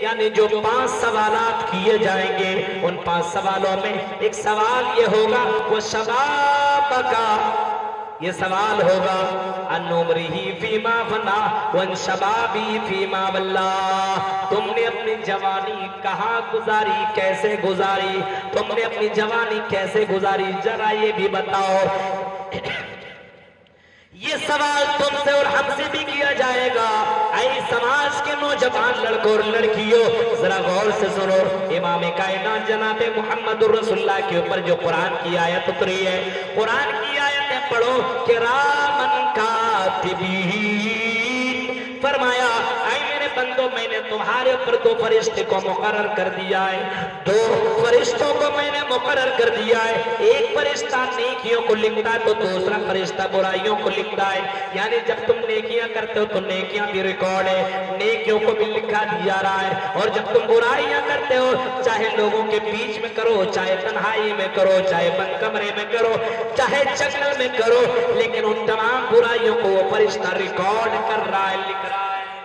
یعنی جو 5 سوالات کیے جائیں گے ان 5 سوالوں میں ایک سوال یہ ہوگا وہ شباب کا، یہ سوال ہوگا ان عمرہ فیما فنا وان شبابی فیما واللہ، تم نے اپنی جوانی کہاں گزاری، کیسے گزاری، تم نے اپنی جوانی کیسے گزاری، ذرا یہ بھی بتاؤ۔ یہ سوال تم سے اور ہم سے بھی کیا جائے گا۔ اے سماج کے نوجوان لڑکوں اور لڑکیوں، ذرا غور سے سنو، امام کائنات جناب محمد رسول اللہ کے اوپر جو قرآن کی آیت اتری ہے، قرآن کی آیتیں پڑھو، کرامن کاتبین، فرمایا اے میرے بندو میں نے تمہارے اوپر 2 فرشتے کو مقرر کر دیا ہے، 2 فرشتوں کو میں نے مقرر کر دیا ہے، ایک فرشتہ نیکیوں کو لکھتا ہے تو دوسرا فرشتہ برائیوں کو لکھتا ہے، یعنی جب تم نیکیاں کرتے ہو تو نیکیاں بھی ریکارڈ ہے، نیکیوں کو بھی لکھا جا رہا ہے، اور جب تم برائیاں کرتے ہو چاہے لوگوں کے بیچ میں کرو، چاہے تنہائی میں کرو، چاہے بند کمرے میں کرو، چاہے جنگل میں کرو، لیکن ان تمام برائیوں کو وہ فرشتہ ریکارڈ کر رہا ہے، لکھ رہا ہے۔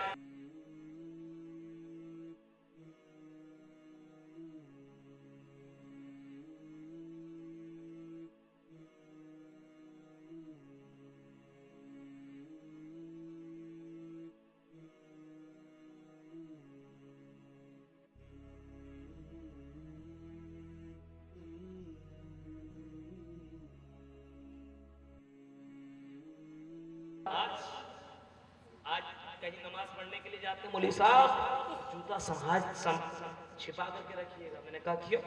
آج کہیں نماز پڑھنے کے لیے جاتے ہیں، مولوی صاحب جوتا چھپا کر کے رکھیے گا، میں نے کہا کیوں؟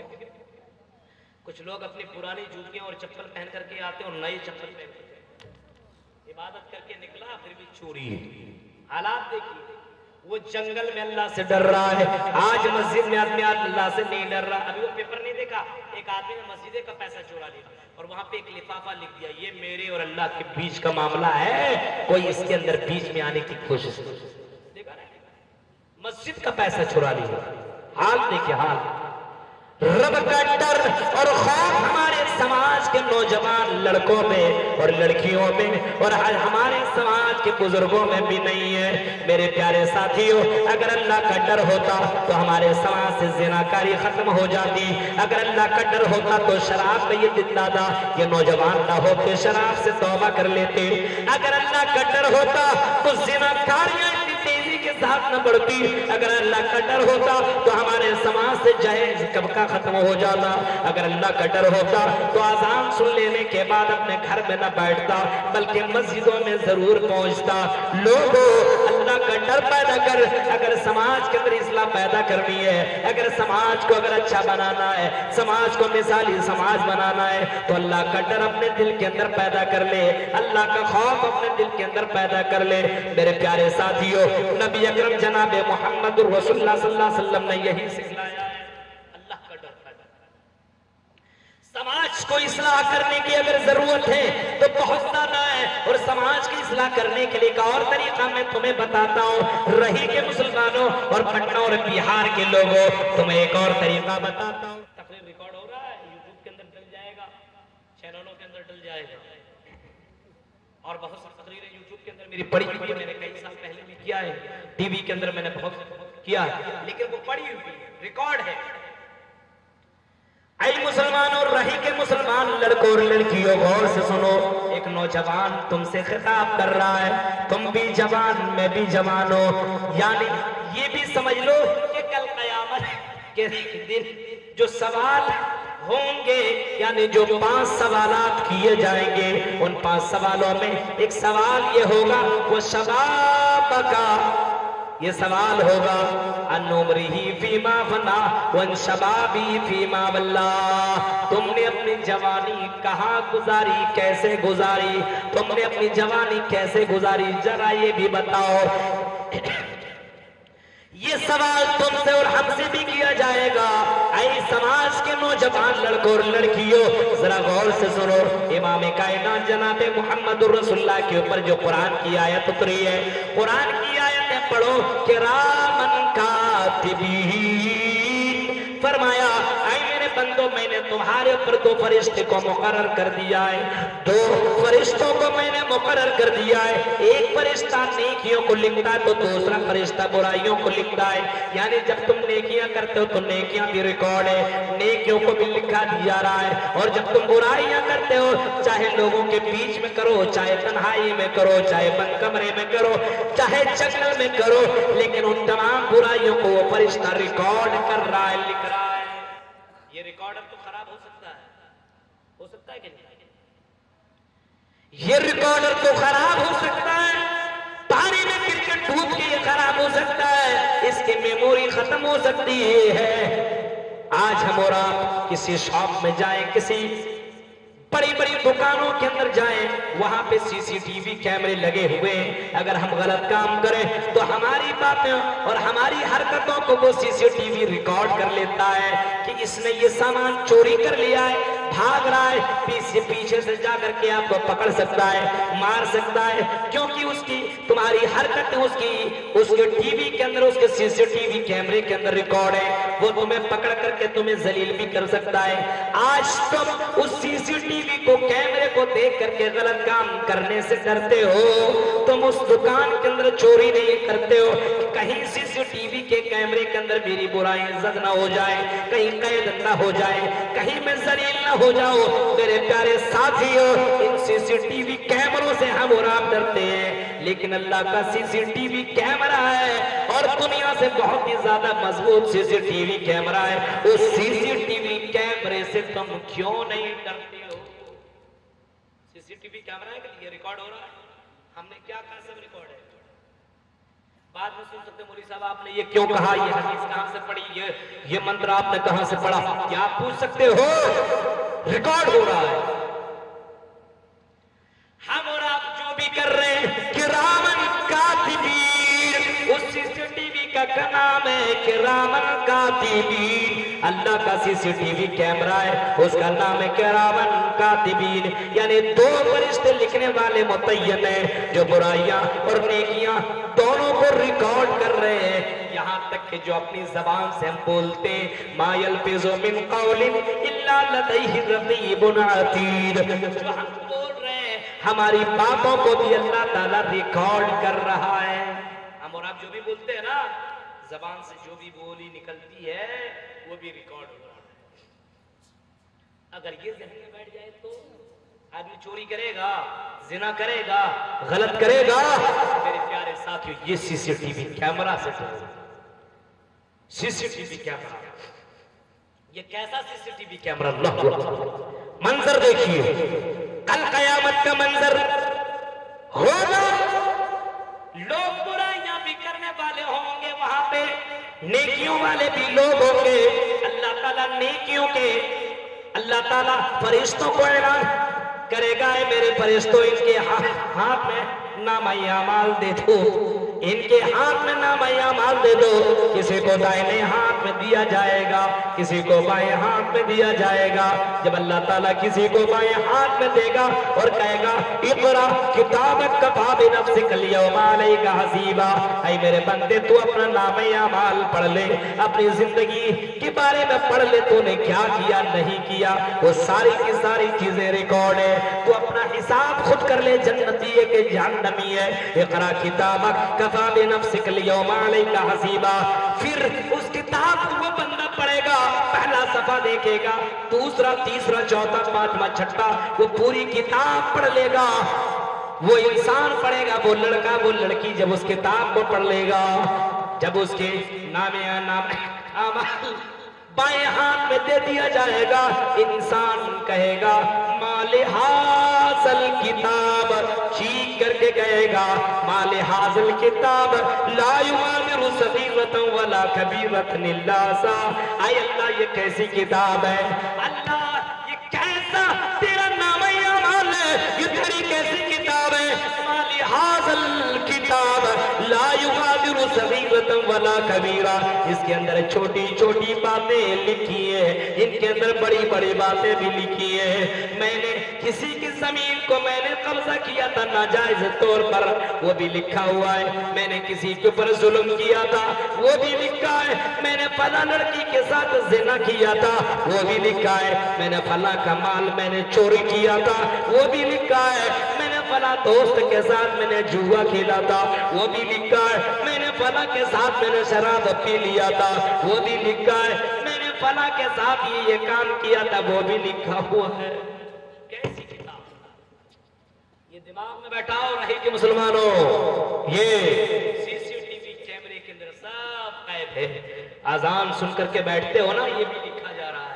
کچھ لوگ اپنی پرانی جوتیاں اور چپل پہن کر کے آتے ہیں اور نئی چپل پہن کر کے، عبادت کر کے نکلا پھر بھی چوری ہے۔ حالات دیکھیے، وہ جنگل میں اللہ سے ڈر رہا ہے، آج مسجد میں آدمی اللہ سے نہیں ڈر رہا۔ ابھی وہ پیپر نہیں دیکھا، ایک آدمی نے مسجد کا پیسہ چورا لیا اور وہاں پہ ایک لفافہ لکھ دیا، یہ میرے اور اللہ کے بیچ کا معاملہ ہے، کوئی اس کے اندر بیچ میں آنے کی کوشش نہیں۔ مسجد کا پیسہ چورا لیا، حال دیکھیں حال۔ رب کا ڈر اور خوف ہمارے سماج کے نوجوان لڑکوں میں اور لڑکیوں میں اور ہمارے سماج کے بزرگوں میں بھی نہیں ہے۔ میرے پیارے ساتھیوں، اگر اللہ کا ڈر ہوتا تو ہمارے سماج سے زناکاری ختم ہو جاتی، اگر اللہ کا ڈر ہوتا تو شراب میں یہ دن دادا یہ نوجوان نہ ہوتے، شراب سے توبہ کر لیتے، اگر اللہ کا ڈر ہوتا تو زناکاریاں تیزی کے ساتھ نہ بڑھتی، اگر اللہ کا ڈر ہوتا تو ہمارے سماج سے جہیز کب کا ختم ہو جاتا، اگر اللہ کا ڈر ہوتا تو اذان سن لینے کے بعد اپنے گھر میں نہ بیٹھتا بلکہ مسجدوں میں ضرور پہنچتا۔ لوگوں، اللہ کا ڈر پیدا کر، اگر سماج کے اندر اصلاح پیدا کرنی ہے، اگر سماج کو اگر اچھا بنانا ہے، سماج کو مثالی سماج بنانا ہے تو اللہ کا ڈر اپنے دل کے اندر پیدا کر لے، اللہ کا خوف اپنے دل کے اندر پیدا کر لے۔ میرے پیارے ساتھیوں، نبی اکرم جناب محمد رسول اللہ صلی اللہ علیہ وسلم نے یہی سکھلایا ہے، اللہ کا ڈر پیدا کر۔ سماج کو اصلاح کرنے کی اگر ضرورت ہے تو بہت زیادہ ہے، اور سماج کی اصلاح کرنے کے لیے ایک اور طریقہ میں تمہیں بتاتا ہوں، رہی کے مسلمانوں اور پٹنہ اور بہار کے لوگوں، تمہیں ایک اور طریقہ بتاتا ہوں۔ تقریر ریکارڈ ہو رہا ہے، یوٹیوب کے اندر ڈل جائے گا، چینلوں کے اندر ڈل جائے گا، اور بہت سی تقریریں یوٹیوب کے اندر میری پڑھی ہوئی، میں نے کئی سال پہلے بھی کیا ہے، ٹی وی کے اندر میں نے بہت کیا ہے، لیکن وہ پڑھی ہوئی ریکارڈ ہے۔ اے مسلمان اور رہی کے مسلمان لڑکوں اور لڑکیوں، غور سے سنو، ایک نوجوان تم سے خطاب کر رہا ہے، تم بھی جوان میں بھی جوان ہو، یعنی یہ بھی سمجھ لو کہ کل قیامت کے دن جو سوال ہوں گے، یعنی جو 5 سوالات کیے جائیں گے ان 5 سوالوں میں ایک سوال یہ ہوگا وہ شباب کا، یہ سوال ہوگا ان عمرہ فیما فنا وان شبابی فیما واللہ، تم نے اپنی جوانی کہاں گزاری، کیسے گزاری، تم نے اپنی جوانی کیسے گزاری، ذرا یہ بھی بتاؤ۔ یہ سوال تم سے اور ہم سے بھی کیا جائے گا۔ اے سماج کے نوجوان لڑکوں اور لڑکیوں، ذرا غور سے سنو، امام کائنات جناب محمد رسول اللہ کے اوپر جو قرآن کی آیت اتری ہے، قرآن کی آیتیں پڑھو، کرامن کاتبین، فرمایا اے میرے بندو میں نے तुम्हारे ऊपर 2 फरिश्ते को मुकर्रर कर दिया है, 2 फरिश्तों को मैंने मुकर्रर कर दिया है। एक फरिश्ता नेकियों को लिखता है तो दूसरा फरिश्ता बुराइयों को लिखता है। यानी जब तुम नेकियां करते हो तो नेकियां भी रिकॉर्ड है, नेकियों को भी लिखा जा रहा है। और जब तुम बुराइयां करते हो, चाहे लोगों के बीच में करो, चाहे तन्हाई में करो, चाहे बंद कमरे में करो, चाहे जंगल में करो, लेकिन उन तमाम बुराइयों को वो फरिश्ता रिकॉर्ड कर रहा है, लिख रहा है। ये रिकॉर्डर तो खराब हो सकता है कि नहीं? ये रिकॉर्डर तो खराब हो सकता है, पानी में क्रिकेट डूब के ये खराब हो सकता है, इसकी मेमोरी खत्म हो सकती है। आज हम और आप किसी शॉप में जाएं, किसी बड़ी बड़ी दुकानों के अंदर जाएं, वहां पे सीसीटीवी कैमरे लगे हुए हैं। अगर हम गलत काम करें तो हमारी बातें और हमारी हरकतों को वो सीसीटीवी रिकॉर्ड कर लेता है कि इसने ये सामान चोरी कर लिया है, भाग रहा है, पीछे से जाकर के आपको पकड़ सकता है, मार सकता है, क्योंकि उसकी तुम्हारी हरकत उसके टीवी के अंदर, उसके सीसीटीवी कैमरे के अंदर रिकॉर्ड है। वो तुम्हें पकड़ करके तुम्हें जलील भी कर सकता है। आज तुम उस सीसीटीवी को, कैमरे को देख करके गलत काम करने से डरते हो। तुम उस दुकान के अंदर चोरी नहीं करते हो, कहीं सीसीटीवी के कैमरे के अंदर मेरी बुराई इज्जत ना हो जाए, कहीं कैद ना हो जाए, कहीं मैं जलील ना हो जाओ। मेरे प्यारे साथियों, इन सीसीटीवी कैमरों से हम और आप डरते हैं, लेकिन अल्लाह का सीसीटीवी कैमरा है और दुनिया से बहुत ही ज्यादा मजबूत सीसीटीवी कैमरा है। उस सीसीटीवी कैमरे से तुम क्यों नहीं डरते हो? सीसीटीवी कैमरा है कि ये रिकॉर्ड हो रहा है, हमने क्या कहा सब रिकॉर्ड है। बाद में सुन सकते मौलवी साहब आपने ये क्यों कहा, ये हदीस कहां से पढ़ी, ये मंत्र आपने कहां से पढ़ा, क्या आप पूछ सकते हो? रिकॉर्ड हो रहा है। हम और आप जो भी कर रहे हैं, किरामन कातिबीन, उस सीसीटीवी का नाम है किरामन कातिबीन। अल्लाह का सीसीटीवी कैमरा है, उसका नाम है किरामन कातिबीन। यानी 2 फरिश्ते लिखने वाले मुतय्यन है, जो बुराइयां और नेकियां दोनों को रिकॉर्ड कर रहे हैं। यहाँ तक कि जो अपनी जबान से हम बोलते हैं, मा यल्फिज़ु मिन क़ौलिन इल्ला लदैहि रक़ीबुन अतीद, जो हम बोल रहे हैं हमारी बातों को भी अल्लाह ताला रिकॉर्ड कर रहा है। हम और आप जो भी बोलते हैं ना, जबान से जो भी बोली निकलती है वो भी रिकॉर्ड हो रहा है। अगर ये ज़हन में बैठ जाए तो आदमी चोरी करेगा, जिना करेगा, गलत करेगा। मेरे प्यारे साथियों, ये सीसीटीवी कैमरा से, सीसीटीवी कैमरा, ये कैसा सीसीटीवी कैमरा? मंजर देखिए, कल कयामत का मंजर होगा। लोग बुराइयां भी करने वाले होंगे, वहां पे नेकियों वाले भी लोग होंगे। अल्लाह ताला नेकियों के, अल्लाह ताला फरिश्तों को ऐलान करेगा, है मेरे फरिश्तों, इनके हाथ में नामा अमाल दे दो, इनके हाथ में नामा अमाल दे दो। किसी को दाहिने हाथ में दिया जाएगा, किसी को बाएं हाथ में दिया जाएगा। जब अल्लाह ताला किसी को बाएं हाथ में देगा और कहेगा, इक़रा किताबक कफ़ा बिनफ़्सिकल यौमा अलैका हसीबा, ऐ मेरे बंदे तू अपना नामा अमाल पढ़ ले, अपनी जिंदगी के बारे में पढ़ ले, तूने क्या किया नहीं किया, वो सारी की सारी चीजें रिकॉर्ड है। तू अपना हिसाब खुद कर ले, जन्नती है कि जहन्नमी है। इक़रा किताबक कफ़ा बिनफ़्सिकल यौमा अलैका हसीबा। फिर उस किताब को वो बंदा पढ़ेगा, पहला सफा देखेगा, दूसरा, तीसरा, चौथा, पांचवा, छठा, वो पूरी किताब पढ़ लेगा। वो इंसान पढ़ेगा, वो लड़का, वो लड़की, जब उस किताब को पढ़ लेगा, जब उसके नामे बाएं हाथ में दे दिया जाएगा, इंसान कहेगा, माले हाज़ल किताब, चीख करके कहेगा, माले हाज़ल किताब ला युगादिरु सगीरतन वला कबीरतन इल्ला सा। आय अल्लाह, ये कैसी किताब है? अल्लाह, ये कैसा तेरा नामे अमाल है? ये तेरी कैसी किताब है? माले हाज़ल किताब ला युगादिरु सगीरतन वला कबीरा اس کے اندر چھوٹی چھوٹی باتیں لکھی ہیں، ان کے اندر بڑی بڑی باتیں بھی لکھی ہیں۔ میں نے کسی کی زمین کو میں نے قبضہ کیا تھا ناجائز طور پر، وہ بھی لکھا ہوا ہے۔ میں نے کسی کے اوپر ظلم کیا تھا، وہ بھی لکھا ہے۔ میں نے فلاں لڑکی کے ساتھ زنا کیا تھا، وہ بھی لکھا ہے۔ میں نے فلاں کا مال میں نے چوری کیا تھا، وہ بھی لکھا ہے۔ میں نے فلاں دوست کے ساتھ میں نے جوا کھیلا تھا، وہ بھی لکھا ہے۔ میں نے فلاں کے ساتھ میں نے شراب پی لیا تھا، وہ بھی لکھا ہے۔ میں نے فلاں کے ساتھ یہ کام کیا تھا، وہ بھی لکھا ہوا ہے۔ کیسی کتاب؟ یہ دماغ میں بیٹھا ہو رہی کہ مسلمانوں، یہ CCTV کیمرے کے اندر سب قید ہے۔ اذان سن کر کے بیٹھتے ہو نا، یہ بھی لکھا جا رہا ہے۔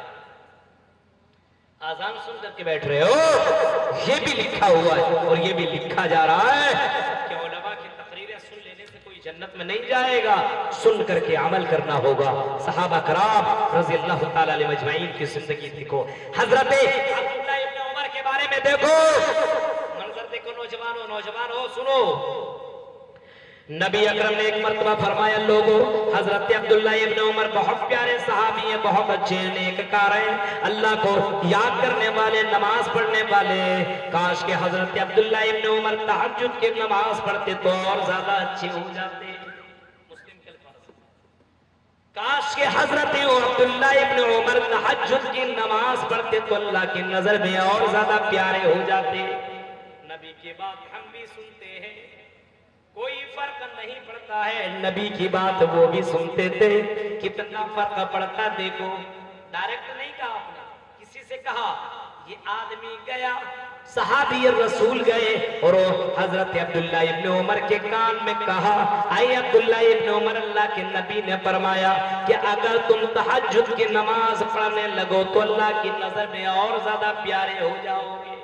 اذان سن کر کے بیٹھ رہے ہو، یہ بھی لکھا ہوا ہے اور یہ بھی لکھا جا رہا ہے کہ علماء کی تقریریں سن لینے سے کوئی جنت میں نہیں جائے گا، سن کر کے عمل کرنا ہوگا۔ صحابہ کرام رضی اللہ تعالیٰ علیہ مجمعین کی زندگی دیکھو، حضرت عبداللہ ابن عمر کے بارے میں دیکھو، منظر دیکھو۔ نوجوانو سنو، نبی اکرم نے ایک مرتبہ فرمایا، لوگوں حضرت عبداللہ ابن عمر بہت پیارے صحابی ہیں، بہت اچھے نیککار ہیں، اللہ کو یاد کرنے والے، نماز پڑھنے والے۔ کاش کہ حضرت عبداللہ ابن عمر تہجد کی نماز پڑھتے تو اور زیادہ اچھے ہو جاتے۔ مسلم کے الفاظ، کاش کہ حضرت عبداللہ ابن عمر تہجد کی نماز پڑھتے تو اللہ کی نظر میں اور زیادہ پیارے ہو جاتے۔ نبی کی بات ہم بھی سنتے ہیں، کوئی فرق نہیں پڑتا ہے، نبی کی بات وہ بھی سنتے تھے۔ کتنا فرق پڑتا دیکھو، ڈائریکٹ نہیں کہا آپ نے، کسی سے کہا، یہ آدمی گیا، صحابی رسول گئے اور حضرت عبداللہ ابن عمر کے کان میں کہا، اے عبداللہ ابن عمر، اللہ کے نبی نے فرمایا کہ اگر تم تہجد کی نماز پڑھنے لگو تو اللہ کی نظر میں اور زیادہ پیارے ہو جاؤ گے۔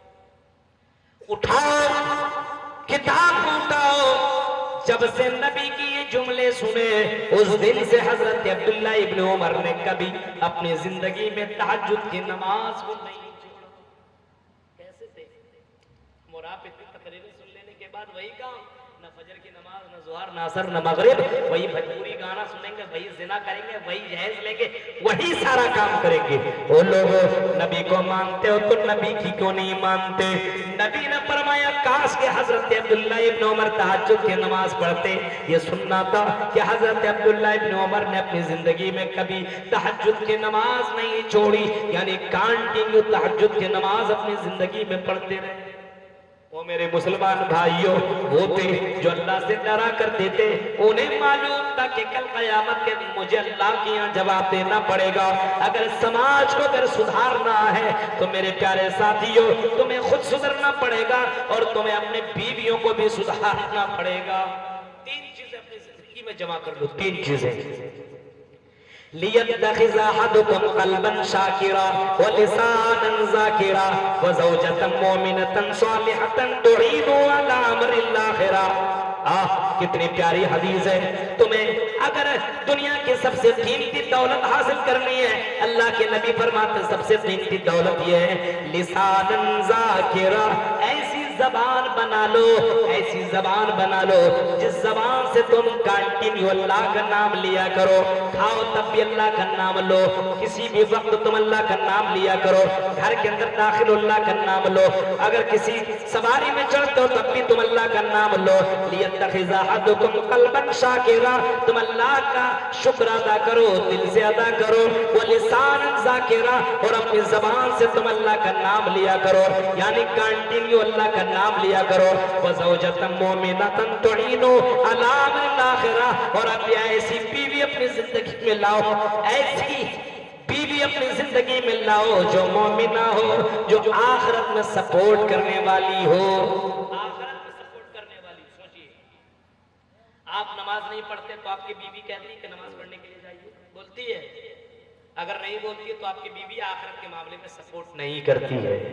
اٹھاؤ کتاب کو، اٹھاؤ۔ جب سے نبی کی یہ جملے سنے، اس دن سے حضرت عبداللہ ابن عمر نے کبھی اپنی زندگی میں تہجد کی نماز کو نہیں چھوڑا۔ کیسے تھے مراد؟ اتنی تقریریں سن لینے کے بعد وہی کام، نہ فجر کی نماز، نہ ظہر، نہ عصر، نہ مغرب، وہی بھجپوری گانا سنیں گے، وہی زنا کریں گے، وہی جہیز لیں گے، وہی سارا کام کریں گے۔ وہ لوگ نبی کو مانتے ہو تو نبی کی کیوں نہیں مانتے؟ نبی نے فرمایا، کاش کہ حضرت عبداللہ ابن عمر تہجد کی نماز پڑھتے۔ یہ سننا تھا کہ حضرت عبداللہ ابن عمر نے اپنی زندگی میں کبھی تہجد کی نماز نہیں چھوڑی، یعنی کانٹینیو تہجد کی نماز اپنی زندگی میں پڑھتے رہے۔ وہ میرے مسلمان بھائیوں، وہ تھے جو اللہ سے ڈرا کرتے تھے، انہیں معلوم تھا کہ کل قیامت کے دن مجھے اللہ کے یہاں جواب دینا پڑے گا۔ اگر سماج کو اگر سدھارنا ہے تو میرے پیارے ساتھیوں، تمہیں خود سدھرنا پڑے گا اور تمہیں اپنے بیویوں کو بھی سدھارنا پڑے گا۔ تین چیزیں اپنی زندگی میں جمع کر لو، تین چیزیں۔ لِيَتَّخِذَ أَحَدُكُمْ قَلْبًا شَاكِرًا وَلِسَانًا ذَاكِرًا وَزَوْجَةً مُؤْمِنَةً صَالِحَةً تُعِينُ عَلَى أَمْرِ الْآخِرَةِ۔ کتنی پیاری حدیث ہے۔ تمہیں اگر دنیا کی سب سے قیمتی دولت حاصل کرنی ہے، اللہ کے نبی فرماتے سب سے قیمتی دولت یہ ہے، لِسَانًا ذَاكِرًا، ایسی زبان بنا لو، ایسی زبان بنا لو جس زبان سے تم کنٹینیو اللہ کا نام لیا کرو، کھاؤ تب بھی اللہ کا نام لو، کسی بھی وقت تم اللہ کا نام لیا کرو، گھر کے اندر داخل اللہ کا نام لو، اگر کسی سواری میں چڑھتے ہو تب بھی تم اللہ کا نام لو۔ لِيَتَّخِذَ أَحَدُكُمْ قَلْبًا شَاكِرًا، تم اللہ کا شکر ادا کرو، دل سے ادا کرو، وَلِسَانًا ذَاكِرًا، اور اپنی زبان سے تم اللہ کا نام لیا کرو، یعنی کنٹینیو اللہ کا نام لیا کرو۔ وَزَوْجَةً مُؤْمِنَةً تُعِينُ عَلَى أَمْرِ الْآخِرَةِ، اور اب ایسی بیوی اپنی زندگی میں لاؤ، ایسی بیوی اپنی زندگی میں لاؤ جو مومنہ ہو، جو آخرت میں سپورٹ کرنے والی ہو۔ آخرت میں سپورٹ کرنے والی، سوچئے آپ نماز نہیں پڑھتے تو آپ کی بیوی کہتی ہے کہ نماز پڑھنے کے لیے جائیے، بولتی ہے؟ اگر نہیں بولتی ہے تو آپ کی بیوی آخرت کے معاملے میں سپورٹ نہیں کرتی ہے۔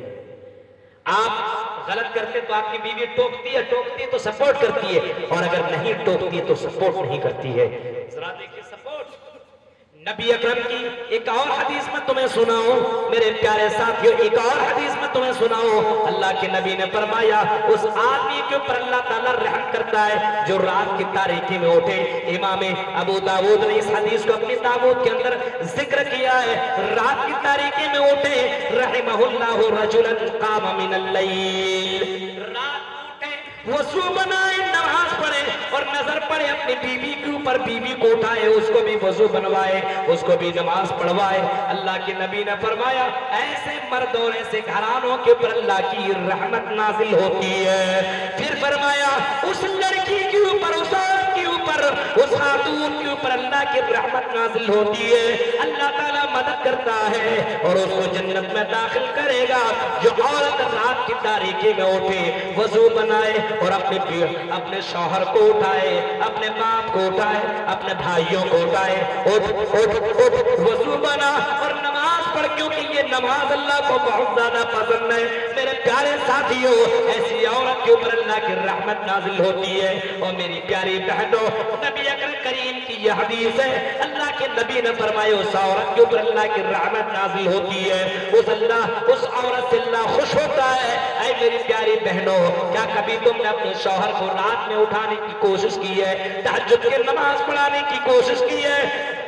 آپ غلط کرتے تو آپ کی بیوی ٹوکتی ہے تو سپورٹ کرتی ہے، اور اگر نہیں ٹوکتی تو سپورٹ نہیں کرتی ہے۔ ذرا دیکھیں سپورٹ، नबी अकरम की एक और हदीस में तुम्हें सुनाऊं मेरे प्यारे साथियों, एक और हदीस में तुम्हें सुनाऊं। अल्लाह के नबी ने फरमाया उस आदमी के ऊपर अल्लाह ताला रहम करता है जो रात की तारीकी में उठे। इमाम अबू दाऊद ने इस हदीस को अपनी ताबूत के अंदर जिक्र किया है। रात की तारीकी में उठे, रहमहुल्लाहु रजुलन काम मिनल लैल, रात वज़ू बनाए, नमाज पढ़े और नजर पड़े अपनी बीवी के ऊपर, बीवी को उठाए, उसको भी वज़ू बनवाए, उसको भी नमाज पढ़वाए। अल्लाह के नबी ने फरमाया ऐसे मर्द और ऐसे घरानों के ऊपर अल्लाह की रहमत नाजिल होती है। फिर फरमाया उस लड़की के ऊपर, उस औरत के ऊपर, उस खातून के ऊपर अल्लाह की रहमत नाजिल होती है। अल्लाह ताला मदद करता है और उसको जन्नत में दाखिल करेगा। जो औरत रात की तारीकी में उठे, वज़ू बनाए और अपने शौहर को उठाए, अपने बाप को उठाए, अपने भाइयों को उठाए, उठ वज़ू बना और नमाज पढ़, क्योंकि ये नमाज अल्लाह को बहुत ज्यादा पसंद है। मेरे प्यारे साथियों, ऐसी औरत के ऊपर अल्लाह की रहमत नाजिल होती है। और मेरी प्यारी बहनों, नबी अकरम करीम की यह हदीस है, अल्लाह के नबी ने फरमाया उस औरत के ऊपर अल्लाह की रहमत नाजिल होती है, उस औरत से अल्लाह खुश होता है। ऐ मेरी प्यारी बहनों, क्या कभी तुमने अपने शौहर को रात में उठाने की कोशिश की है, तहज्जुद की नमाज पढ़ाने की कोशिश की है,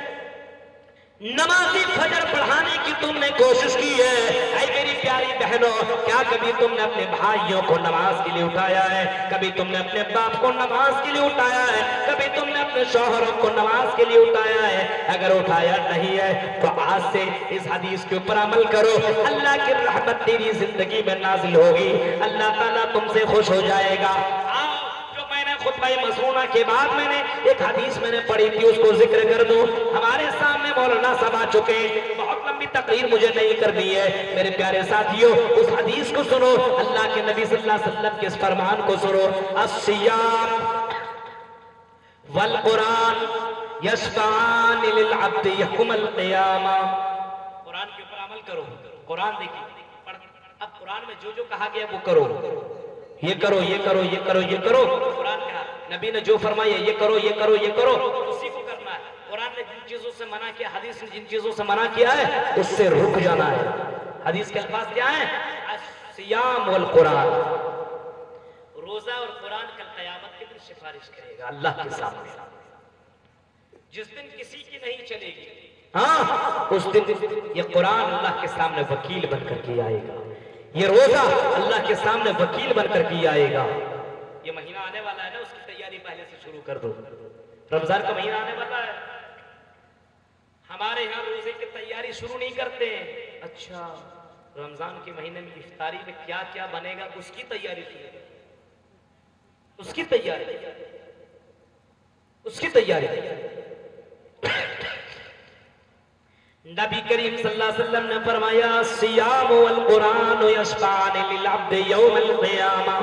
नमाज़ी फजर पढ़ाने की तुमने कोशिश की है? ऐ मेरी प्यारी बहनों, क्या कभी तुमने अपने भाइयों को नमाज के लिए उठाया है? कभी तुमने अपने बाप को नमाज के लिए उठाया है? कभी तुमने अपने शौहरों को नमाज के लिए उठाया है? अगर उठाया नहीं है तो आज से इस हदीस के ऊपर अमल करो, अल्लाह की रहमत तेरी जिंदगी में नाजिल होगी, अल्लाह ताला तुमसे खुश हो जाएगा। खुतबा मसनूना के बाद मैंने एक हदीस मैंने पढ़ी थी, उसको जिक्र कर दूं। हमारे सामने मौलाना साहब आ चुके, बहुत लंबी तकरीर मुझे नहीं करनी है। मेरे प्यारे साथियों, उस हदीस को सुनो, अल्लाह के नबी सल्लल्लाहु अलैहि वसल्लम के इस फरमान को सुनो, अस्सियाम वल कुरान यशफान लिल अब्द यौमल क़ियामा। कुरान के ऊपर अमल करो, कुरान देखिए, अब कुरान में जो जो कहा गया वो करो, ये करो, ये करो, ये करो, ये करो। कुरान कहा, नबी ने जो फरमाया ये करो, ये करो, ये करो, उसी को करना है। कुरान ने जिन चीजों से मना किया, हदीस ने जिन चीजों से मना किया है, उससे रुक जाना है। हदीस के अल्फाज क्या है? सियाम वल कुरान, रोजा और कुरान कल क़यामत के दिन सिफारिश करेगा अल्लाह के सामने। जिस दिन किसी की नहीं चलेगी, हाँ, उस दिन ये कुरान अल्लाह के सामने वकील बनकर के आएगा, ये रोजा अल्लाह के सामने वकील बनकर के आएगा। ये महीना आने वाला है ना, उसकी तैयारी पहले से शुरू कर दो। रमजान का महीना आने वाला है, हमारे यहाँ रोजे की तैयारी शुरू नहीं करते हैं। अच्छा, रमजान के महीने में इफ्तारी में क्या क्या बनेगा उसकी तैयारी शुरू, उसकी तैयारी, उसकी तैयारी। नबी करीम सल्लल्लाहु अलैहि वसल्लम ने फरमाया सियाम वल कुरान यशफान लिल अब्द यौमल क़ियामा।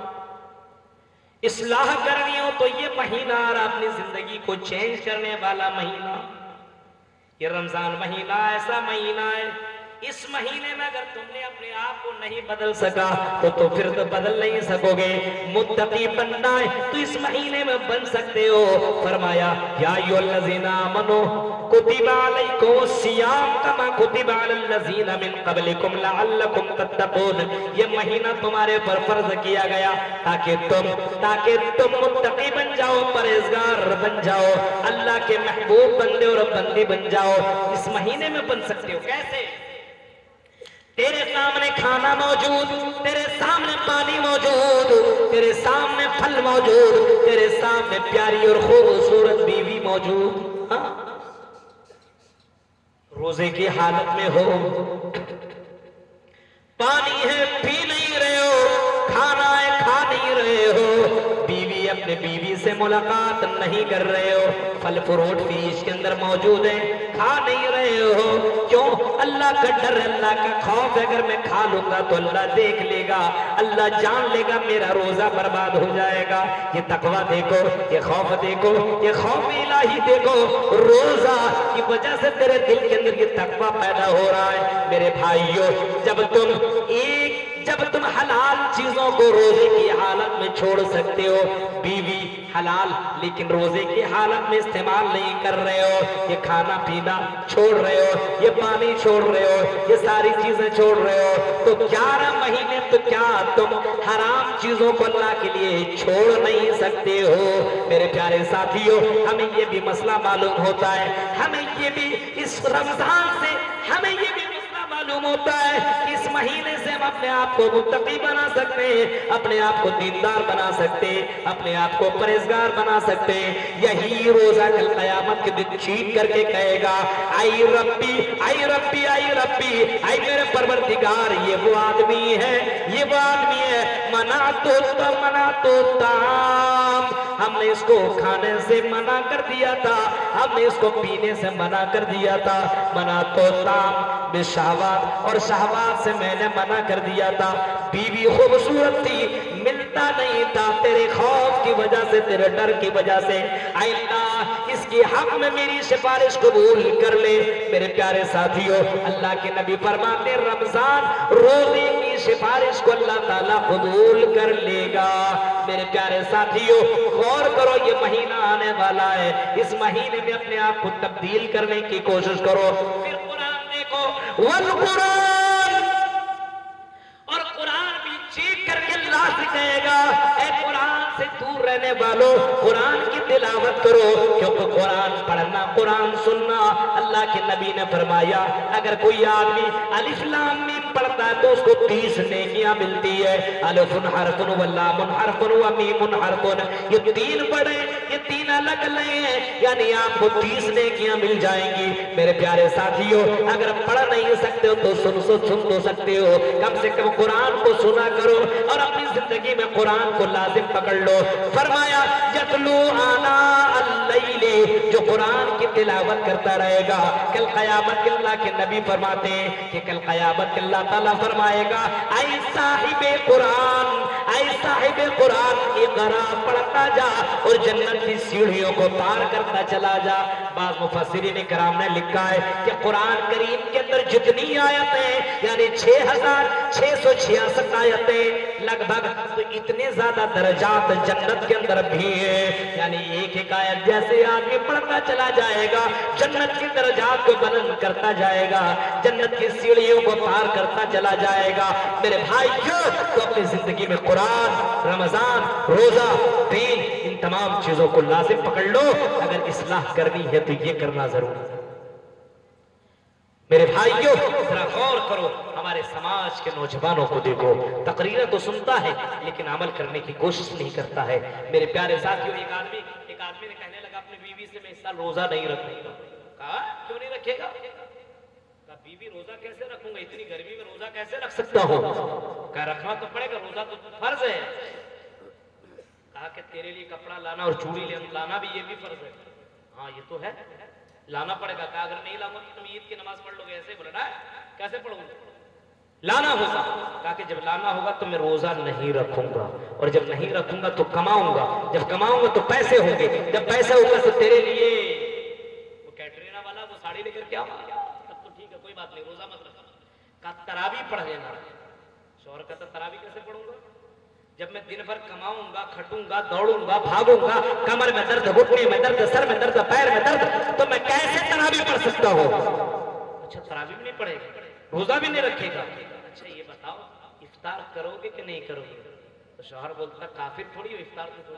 इस्लाह करनी हो तो ये महीना और अपनी जिंदगी को चेंज करने वाला महीना, ये रमजान महीना ऐसा महीना है, इस महीने में अगर तुमने अपने आप को नहीं बदल सका तो फिर तो बदल नहीं सकोगे। मुत्तकी बनना है तो इस महीने में बन सकते हो। फरमाया या अय्युहल्लज़ीना आमनू कुतिबा अलैकुमुस सियाम कमा कुतिबा अलल लज़ीना मिन क़ब्लिकुम लअल्लकुम तत्तक़ून। ये महीना तुम्हारे पर फर्ज किया गया ताकि तुम मुत्तकी बन जाओ, परहेजगार बन जाओ, अल्लाह के महबूब बंदे और बंदी बन जाओ। इस महीने में बन सकते हो। कैसे? तेरे सामने खाना मौजूद, तेरे सामने पानी मौजूद, तेरे सामने फल मौजूद, तेरे सामने प्यारी और खूबसूरत बीवी मौजूद। हाँ? रोजे की हालत में हो, पानी है पी नहीं रहे हो, खाना है खा नहीं रहे हो, बीवी अपने बीवी से मुलाकात नहीं कर रहे हो, फल फ्रूट भी इसके अंदर मौजूद है, खा नहीं रहे हो। क्यों? अल्लाह का डर, अल्लाह का खौफ। अगर मैं खा लूंगा तो अल्लाह देख लेगा, अल्लाह जान लेगा, मेरा रोजा बर्बाद हो जाएगा। ये तकवा देखो, ये खौफ देखो, ये खौफ इलाही देखो। रोजा की वजह से तेरे दिल के अंदर ये तकवा पैदा हो रहा है। मेरे भाइयों, जब तुम एक جب تم حلال چیزوں کو روزے کی حالت میں چھوڑ سکتے ہو، بیوی حلال لیکن روزے کی حالت میں استعمال نہیں کر رہے ہو، یہ کھانا پینا چھوڑ رہے ہو، یہ پانی چھوڑ رہے ہو، یہ ساری چیزیں چھوڑ رہے ہو، تو 11 مہینے تو کیا تم حرام چیزوں کو اللہ کے لیے چھوڑ نہیں سکتے ہو؟ میرے پیارے ساتھیوں، ہمیں یہ بھی مسئلہ معلوم ہوتا ہے، ہمیں یہ بھی اس رمضان سے ہمیں یہ بھی معلوم ہوتا ہے کہ اس مہینے سے ہم اپنے آپ کو متقی بنا سکتے ہیں، اپنے آپ کو دیندار بنا سکتے ہیں، اپنے آپ کو پرہیزگار بنا سکتے ہیں۔ یہی روزہ کل قیامت کے دن چیخ کر کے کہے گا، اے ربی اے ربی اے ربی، اے میرے پروردگار، یہ وہ آدمی ہے، یہ وہ آدمی ہے، منع تو تام، ہم نے اس کو کھانے سے منع کر دیا تھا، ہم نے اس کو پینے سے منع کر دیا تھا، منع تو تام بشہوات، اور شہوات سے میں نے منع کر دیا تھا، بیوی خوبصورت تھی، ملتا نہیں تھا، تیرے خوف کی وجہ سے، تیرے ڈر کی وجہ سے، اے اللہ اس کی حق میں میری سفارش قبول کر لے۔ میرے پیارے ساتھیوں، اللہ کے نبی فرماتے رمضان روزے کی سفارش کو اللہ تعالیٰ قبول کر لے گا۔ میرے پیارے ساتھیوں، غور کرو، یہ مہینہ آنے والا ہے، اس مہینے میں اپنے آپ کو تبدیل کرنے کی کوشش کرو۔ پھر قرآن دیکھو، والقرآن، اور قرآن بھی چیخ کر کے اللہ سے کہے گا، اے قرآن سے دور رہنے والوں، قرآن کی تلاوت کرو، کیونکہ قرآن پڑھنا، قرآن سننا، اللہ کے نبی نے فرمایا اگر کوئی آدمی الف لام میم پڑھتا ہے تو اس کو 30 نیکیاں ملتی ہے۔ الف حرف واللام حرف ومیم حرف، یہ 3 پڑھیں، یہ 3 الگ لیں، یعنی آپ کو 30 نیکیاں مل جائیں گی۔ میرے پیارے ساتھیوں، اگر پڑھ نہیں سکتے ہو تو سن تو سکتے ہو، کم سے کم قرآن کو سنا کرو اور اپنی زندگی میں قرآن کو لازم پکڑ لو۔ فرمایا یتلو آناء اللیل، جو قرآن کی تلاوت کرتا رہے گا، کل قیامت کے اللہ کے نبی فرماتے ہیں کہ کل قیامت کے اللہ تعالیٰ فرمائے گا، اے صاحب قرآن، اے صاحب قرآن، اقرا، پڑھتا جا اور جنت کی سیڑھیوں کو پار کرتا چلا جا۔ بعض مفسرین کرام نے لکھا ہے کہ قرآن کریم کے اندر جتنی آیتیں، یعنی 6666 آیتیں لگ بھگ، تو اتنے زیادہ درجات جنت کے اندر بھی ہیں، یعنی ایک ایک آیت جیسے آدمی پڑھتا چلا جائے گا، جنت کی درجات کو بلند کرتا جائے گا، جنت کی سیڑھیوں کو پار کرتا چلا جائے گا۔ میرے بھائیوں، تو اپنی زندگی میں قرآن، رمضان، روزہ، دین، ان تمام چیزوں کو لازم پکڑ لو۔ اگر اصلاح کرنی ہے تو یہ کرنا ضرور ہے۔ میرے بھائیوں، ذرا غور کرو، ہمارے سماج کے نوجوانوں کو دیکھو، تقریریں تو سنتا ہے لیکن عمل کرنے کی کوشش نہیں کرتا ہے۔ میرے پیارے ساتھیوں، ایک آدمی نے کہنے لگا اپنی بیوی سے میں اس سال روزہ نہیں رکھوں گا۔ کہا کیوں نہیں رکھے گا؟ کہا بیوی روزہ کیسے رکھوں گا، اتنی گرمی میں روزہ کیسے رکھ سکتا ہوں؟ کہا رکھنا تو پڑے گا، روزہ تو فرض ہے۔ کہا کہ تیرے لیے کپڑا لانا اور چوڑی لانا بھی، یہ بھی فرض ہے۔ ہاں یہ تو ہے، لانا پڑے گا۔ کہا اگر نہیں لاؤں گا تو تم عید کی نماز پڑھ لو گے، ایسے بول رہا ہے، کیسے پڑھوں گا؟ لانا ہوگا۔ کہا کہ جب لانا ہوگا تو میں روزہ نہیں رکھوں گا، اور جب نہیں رکھوں گا تو کماؤں گا، جب کماؤں گا تو پیسے ہوں گے، جب پیسے ہوگا تو تیرے لیے وہ کیٹرینا والا وہ ساڑی لے کر کے آؤں گا، تب تو ٹھیک ہے کوئی بات نہیں، روزہ مت رکھنا۔ کہا تراویح پڑھ لینا۔ شوہر کہتا تراویح کیسے پڑھوں گا؟ جب میں دن بھر کماؤں گا، کھٹوں گا، دوڑوں گا، بھاگوں گا، کمر میں درد، گھٹنے میں درد، سر میں درد، پیر میں درد، تو میں کیسے تراویح پڑھ سکتا ہوں؟ اچھا تراویح بھی نہیں پڑھے گا، روزہ بھی نہیں رکھے گا۔ اچھا یہ بتاؤ افطار کرو گے کہ نہیں کرو گے؟ تو شوہر بولتا کافر تھوڑی ہو افطار تو۔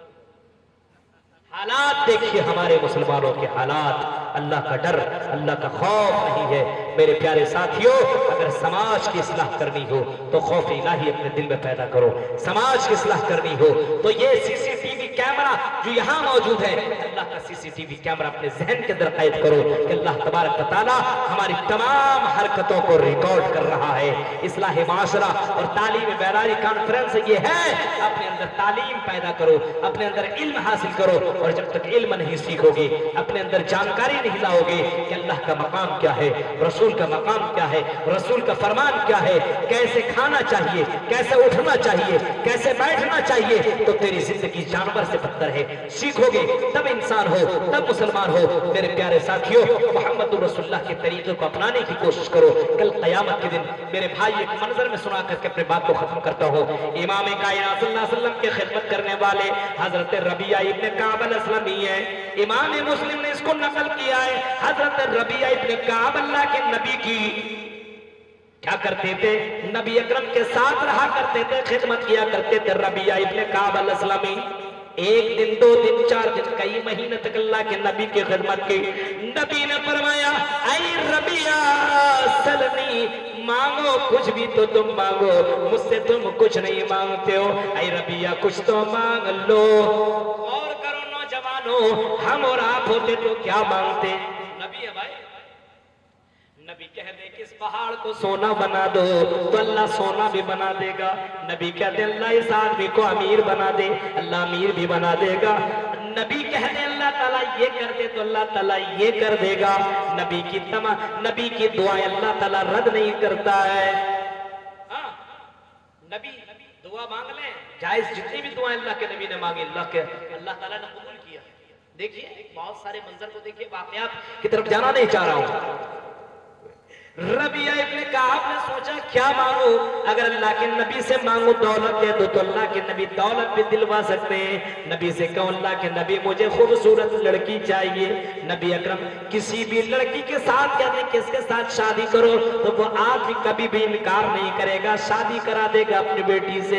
حالات دیکھیے ہمارے مسلمانوں کے حالات، اللہ کا ڈر، اللہ کا خوف نہیں ہے۔ میرے پیارے ساتھیوں، اگر سماج کی اصلاح کرنی ہو تو خوف الہی اپنے دل میں پیدا کرو۔ سماج کی اصلاح کرنی ہو تو یہ CCTV کیمرہ جو یہاں موجود ہے، اللہ کا CCTV کیمرہ اپنے ذہن کے اندر قید کرو کہ اللہ تبارک و تعالیٰ ہماری تمام حرکتوں کو ریکارڈ کر رہا ہے۔ اصلاح معاشرہ اور تعلیم بیداری کانفرنس یہ ہے، اپنے اندر تعلیم پیدا کرو، اپنے اندر علم حاصل کرو، اور جب تک علم نہیں سیکھو گے، اپنے اندر جانکاری نہیں لاؤ گے کہ اللہ کا مقام کیا ہے، رسول کا مقام کیا ہے، رسول کا فرمان کیا ہے، کیسے کھانا چاہیے، کیسے اٹھنا چاہیے، کیسے بیٹھنا چاہیے، تو تیری زندگی جانور سے بدتر ہے. سیکھو گے تب انسان ہو, تب مسلمان ہو. میرے پیارے ساتھیوں, محمد رسول اللہ کے طریقے کو اپنانے کی کوشش کرو. کل قیامت کے دن میرے بھائی ایک منظر میں سنا کر کے اپنے بات کو ختم کرتا ہوں. امام کائنات صلی اللہ علیہ وسلم کے خدمت کرنے والے حضرت ربیعہ ابن کعب الاسلمی ہے. امام مسلم نے اس کو نقل کیا ہے. حضرت ربیعہ ابن کعب اللہ کے نبی کی کیا کرتے تھے, نبی اکرم کے ساتھ رہا کرتے تھے, خدمت کیا کرتے تھے. ربیعہ ابن کعب الاسلمی ایک دن, 2 دن, 4 دن, کئی مہینے تک اللہ کے نبی کی خدمت کی. نبی نے فرمایا, اے ربیعہ سلنی, مانگو کچھ بھی تو تم مانگو, مجھ سے تم کچھ نہیں مانگتے ہو. اے ربیعہ کچھ تو مانگ لو. اور کرو نوجوانوں, ہم اور آپ ہوتے تو کیا مانگتے. نبی ہے بھائی, نبی کہہ دے کہ اس پہاڑ کو سونا بنا دو تو اللہ سونا بھی بنا دے گا. نبی کہہ دے اللہ اس آدمی کو امیر بنا دے, اللہ امیر بھی بنا دے گا. نبی کہہ دے اللہ تعالیٰ یہ کر دے تو اللہ تعالیٰ یہ کر دے گا. نبی کی دعائیں اللہ تعالیٰ رد نہیں کرتا ہے. نبی دعا مانگ لیں, جائز جتنی بھی دعائیں اللہ کے نبی نے مانگی اللہ تعالیٰ نے قبول کیا. دیکھیے بہت سارے منظر کو دیکھیے, واقعات کی طرف جانا نہیں چاہ رہا ہوں. ربیعہ ابن کعب نے سوچا کیا مانگو, اگر اللہ کے نبی سے مانگو دولت دے دو تو اللہ کے نبی دولت بھی دلوا سکتے ہیں. نبی سے کہو اللہ کے نبی مجھے خوبصورت لڑکی چاہیے. نبی اکرم کسی بھی لڑکی کے ساتھ کہتے ہیں کس کے ساتھ شادی کرو تو وہ آدمی کبھی بھی انکار نہیں کرے گا, شادی کرا دے گا اپنی بیٹی سے.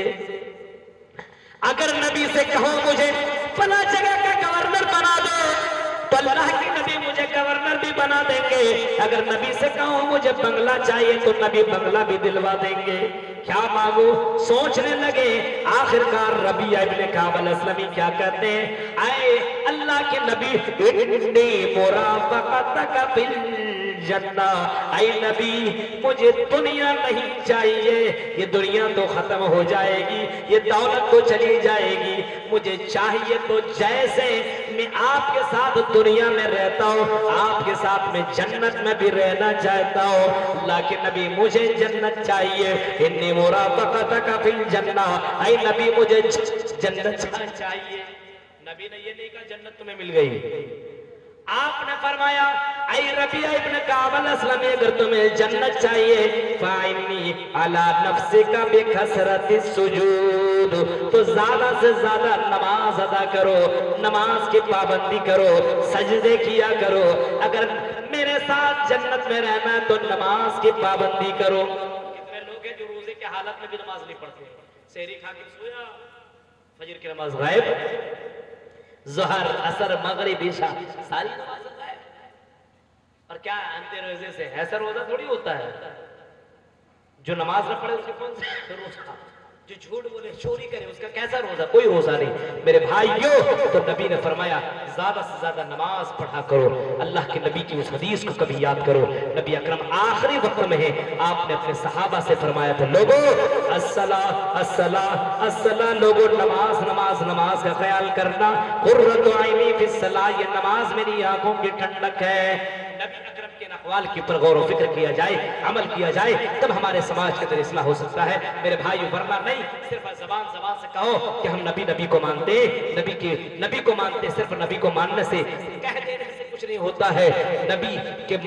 اگر نبی سے کہو مجھے فلاں جگہ کا گورنر بنا دو تو اللہ کے نبی مجھے گورنر بھی بنا دیں گے. اگر نبی سے کہو مجھے بنگلہ چاہیے تو نبی بنگلہ بھی دلوا دیں گے. کیا مانگو سوچنے لگے. آخرکار ربیعہ ابن کعب الاسلمی کیا کہتے ہیں, اے اللہ کے نبی انی مرافقتک بالجنہ, اے نبی مجھے دنیا نہیں چاہیے, یہ دنیا تو ختم ہو جائے گی, یہ دولت تو چلی جائے گی. مجھے چاہیے تو جیسے میں آپ کے ساتھ دنیا میں رہتا ہوں آپ کے ساتھ میں جنت میں بھی رہنا چاہتا ہوں. اللہ کے نبی مجھے جنت چاہیے. انی مرافقتک فی الجنہ, اے نبی مجھے جنت چاہیے. نبی نے یہ نہیں کہا جنت تمہیں مل گئی. آپ نے فرمایا اے ربیعہ ابن کعب الاسلمی اگر تمہیں جنت چاہیے فَإِنِّي عَلَى نَفْسِكَ بِكَثْرَةِ السُّجُودِ, تو زیادہ سے زیادہ نماز ادا کرو, نماز کی پابندی کرو, سجدے کیا کرو. اگر میرے ساتھ جنت میں رہنا ہے تو نماز کی پابندی کرو. کتنے لوگ ہیں جو روزے کے حالت میں بھی نماز نہیں پڑھتے, سحری کھا کے سویا, فجر کی نماز غائب, ظہر عصر مغرب عشاء ساری نماز غائب. اور کیا اندھے روزے سے ایسا روزہ تھوڑی ہوتا ہے, جو نماز نہ پڑھے اس کے کون سے روزہ, جو جھوٹ بولے چوری کرے اس کا کیسا روزہ, کوئی روزہ نہیں. میرے بھائیوں, تو نبی نے فرمایا زیادہ سے زیادہ نماز پڑھا کرو. اللہ کے نبی کی اس حدیث کو کبھی یاد کرو. نبی اکرم آخری وقت میں ہے, آپ نے اپنے صحابہ سے فرمایا تھا لوگو الصلاۃ الصلاۃ الصلاۃ, لوگو نماز نماز نماز کا خیال کرنا. قرۃ عینی فی الصلاۃ, یہ نماز میری آنکھوں کی ٹھنڈک ہے. نبی اکرم کے اقوال کے اوپر غور و فکر کیا جائے, عمل کیا جائے, تب ہمارے سماج کے اندر اصلاح ہو سکتا ہے. میرے بھائیو ورنہ نہیں صرف زبان سے کہو کہ ہم نبی کو مانتے, نبی کو مانتے, صرف نبی کو ماننے سے کہہ دینے سے کچھ نہیں ہوتا ہے. نبی کے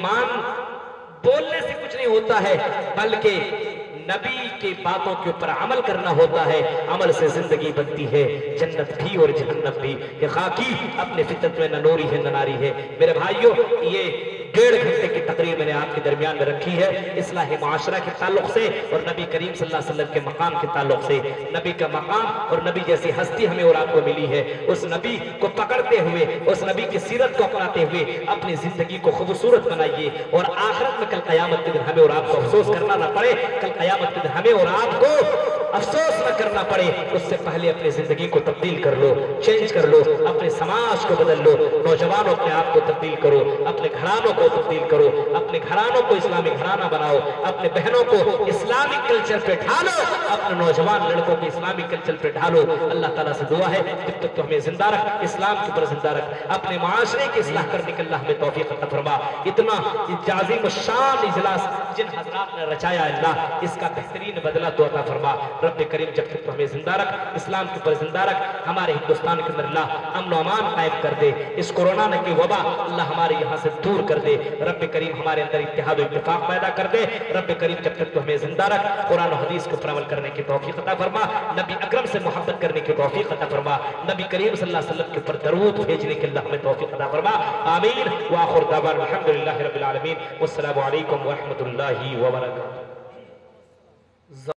بولنے سے کچھ نہیں ہوتا ہے, بلکہ نبی کی باتوں کے اوپر عمل کرنا ہوتا ہے. عمل سے زندگی بنتی ہے, جنت بھی اور جہنم بھی. یہ خاکی اپنے فطرت میں نہ نوری ہے نہ ناری ہے. میرے بھائیوں, یہ 1.5 گھنٹے کی تقریر میں نے آپ کے درمیان میں رکھی ہے اصلاح معاشرہ کے تعلق سے اور نبی کریم صلی اللہ علیہ وسلم کے مقام کے تعلق سے. نبی کا مقام اور نبی جیسی ہستی ہمیں اور آپ کو ملی ہے, اس نبی کو پکڑتے ہوئے, اس نبی کی سیرت کو اپناتے ہوئے اپنی زندگی کو خوبصورت بنائیے. اور آخرت میں کل قیامت کے دن ہمیں اور آپ کو افسوس کرنا نہ پڑے, کل قیامت کے دن ہمیں اور آپ کو افسوس نہ کرنا پڑے, اس سے پہلے اپنی زندگی کو تبدیل کر لو, چینج کر لو, اپنے سماج کو بدل لو. نوجوانوں اپنے آپ کو تبدیل کرو, اپنے گھرانوں کو تبدیل کرو, اپنے گھرانوں کو اسلامی گھرانہ بناؤ, اپنے بہنوں کو اسلامی کلچر پہ ڈھالو, اپنے نوجوان لڑکوں کو اسلامی کلچر پہ ڈھالو. اللہ تعالیٰ سے دعا ہے جب تک تو ہمیں زندہ رکھ, اسلام کے اوپر زندہ رکھ, اپنے معاشرے کی اصلاح کرنے کے اللہ ہمیں توفیق عطا فرما. اتنا عظیم الشان اجلاس جن حضرات نے رچایا اللہ, اس کا بہترین بدلہ تو عطا فرما. رب کریم جب تک تو ہمیں زندہ رکھ، اسلام کے اوپر زندہ رکھ، ہمارے ہندوستان کے اندر اللہ امن و امان قائم کر دے، اس کورونا کی وبا اللہ ہمارے یہاں سے دور کر دے، رب کریم ہمارے اندر اتحاد و اتفاق پیدا کر دے، رب کریم جب تک تو ہمیں زندہ رکھ، قرآن و حدیث کو پر عمل کرنے کی توفیق عطا فرما، نبی اکرم سے محبت کرنے کی توفیق عطا فرما، نبی کریم صلی اللہ علیہ وسلم کے اوپر درود بھیجنے کے اللہ ہمیں توفیق عطا فرما، آمین وآخر دعوانا الحمدللہ رب العالمین والسلام علیکم ورحمۃ اللہ وبرکاتہ۔